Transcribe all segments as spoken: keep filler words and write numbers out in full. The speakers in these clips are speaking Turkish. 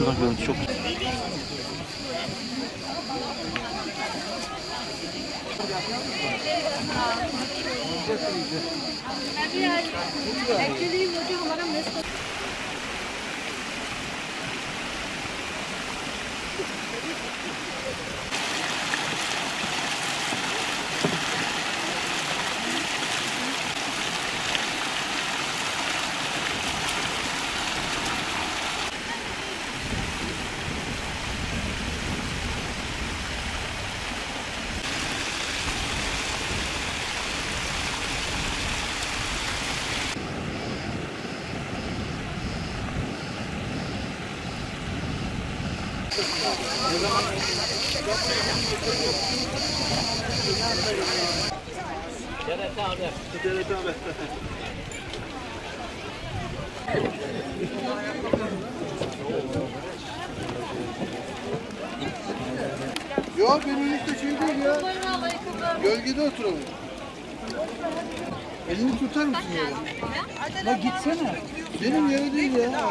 şuradan görüntü çok. Yok benim işte şey değil ya. Gölgede oturalım. Elini tutar mısın yere? Ya gitsene. Benim yere değil ya.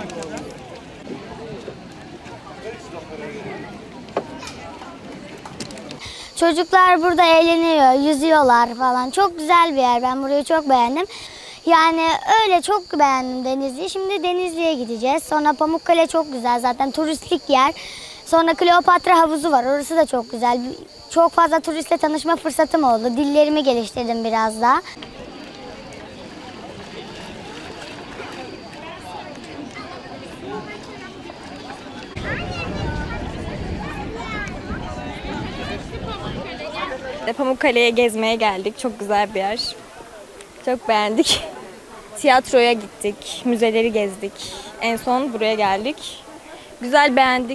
Çocuklar burada eğleniyor, yüzüyorlar falan. Çok güzel bir yer. Ben burayı çok beğendim. Yani öyle çok beğendim Denizli'yi. Şimdi Denizli'ye gideceğiz. Sonra Pamukkale çok güzel zaten turistik yer. Sonra Kleopatra havuzu var. Orası da çok güzel. Çok fazla turistle tanışma fırsatım oldu. Dillerimi geliştirdim biraz daha. Pamukkale'ye gezmeye geldik. Çok güzel bir yer. Çok beğendik. Tiyatroya gittik, müzeleri gezdik. En son buraya geldik. Güzel, beğendik.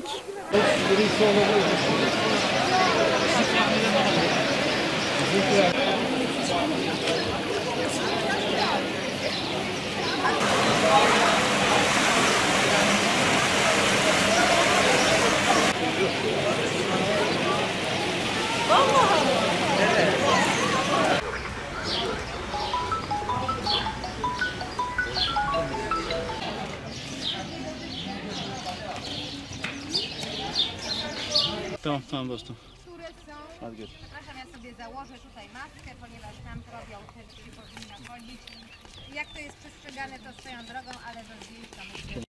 Tamam tamam dostum. Hadi gel. Przepraszam, ja sobie założę tutaj maskę, ponieważ nam robią też, powinno chodzić. Jak to jest przestrzegane, to swoją drogą, ale do zdjęć tam